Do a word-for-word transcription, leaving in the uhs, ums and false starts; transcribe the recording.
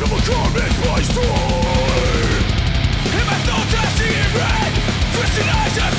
will carnage my soul. In my soul, dusty and red, twisted eyes just